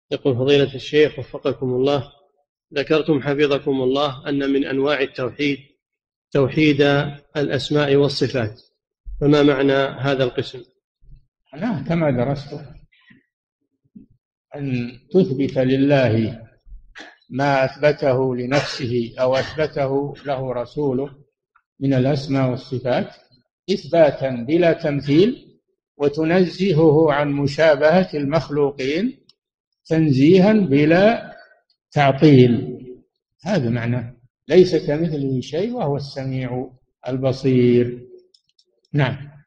يقول فضيلة الشيخ وفقكم الله، ذكرتم حفظكم الله أن من أنواع التوحيد توحيد الأسماء والصفات، فما معنى هذا القسم؟ أنا كما درست أن تثبت لله ما أثبته لنفسه أو أثبته له رسوله من الأسماء والصفات إثباتا بلا تمثيل، وتنزهه عن مشابهة المخلوقين تنزيها بلا تعطيل. هذا معناه ليس كمثله شيء وهو السميع البصير. نعم.